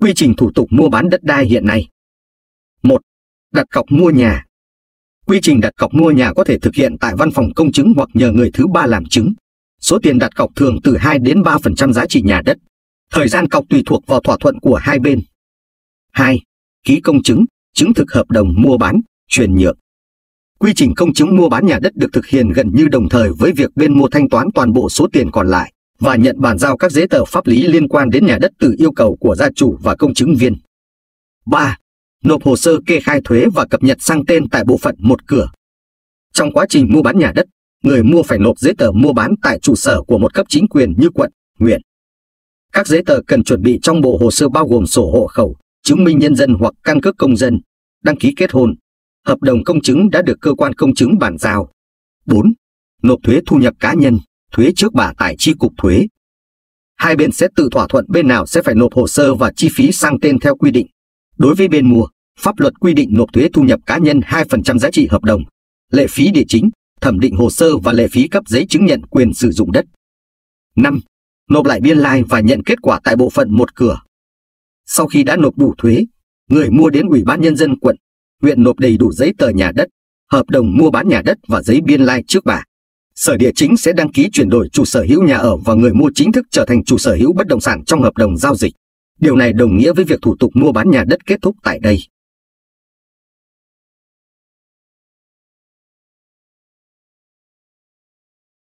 Quy trình thủ tục mua bán đất đai hiện nay. 1. Đặt cọc mua nhà. Quy trình đặt cọc mua nhà có thể thực hiện tại văn phòng công chứng hoặc nhờ người thứ ba làm chứng. Số tiền đặt cọc thường từ 2 đến 3% giá trị nhà đất. Thời gian cọc tùy thuộc vào thỏa thuận của hai bên. 2. Ký công chứng, chứng thực hợp đồng mua bán, chuyển nhượng. Quy trình công chứng mua bán nhà đất được thực hiện gần như đồng thời với việc bên mua thanh toán toàn bộ số tiền còn lại và nhận bàn giao các giấy tờ pháp lý liên quan đến nhà đất từ yêu cầu của gia chủ và công chứng viên. 3. Nộp hồ sơ kê khai thuế và cập nhật sang tên tại bộ phận một cửa. Trong quá trình mua bán nhà đất, người mua phải nộp giấy tờ mua bán tại trụ sở của một cấp chính quyền như quận, huyện. Các giấy tờ cần chuẩn bị trong bộ hồ sơ bao gồm sổ hộ khẩu, chứng minh nhân dân hoặc căn cước công dân, đăng ký kết hôn, hợp đồng công chứng đã được cơ quan công chứng bàn giao. 4. Nộp thuế thu nhập cá nhân, thuế trước bạ tại chi cục thuế. Hai bên sẽ tự thỏa thuận bên nào sẽ phải nộp hồ sơ và chi phí sang tên theo quy định. Đối với bên mua, pháp luật quy định nộp thuế thu nhập cá nhân 2% giá trị hợp đồng, lệ phí địa chính, thẩm định hồ sơ và lệ phí cấp giấy chứng nhận quyền sử dụng đất. 5. Nộp lại biên lai và nhận kết quả tại bộ phận một cửa. Sau khi đã nộp đủ thuế, người mua đến Ủy ban Nhân dân quận, huyện nộp đầy đủ giấy tờ nhà đất, hợp đồng mua bán nhà đất và giấy biên lai trước bạ. Sở Địa chính sẽ đăng ký chuyển đổi chủ sở hữu nhà ở và người mua chính thức trở thành chủ sở hữu bất động sản trong hợp đồng giao dịch. Điều này đồng nghĩa với việc thủ tục mua bán nhà đất kết thúc tại đây.